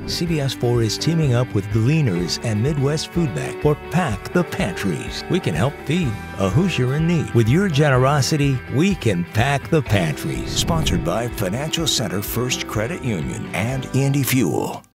CBS 4 is teaming up with Gleaners and Midwest Food Bank for Pack the Pantries. We can help feed a Hoosier in need. With your generosity, we can pack the pantries. Sponsored by Financial Center First Credit Union and Indy Fuel.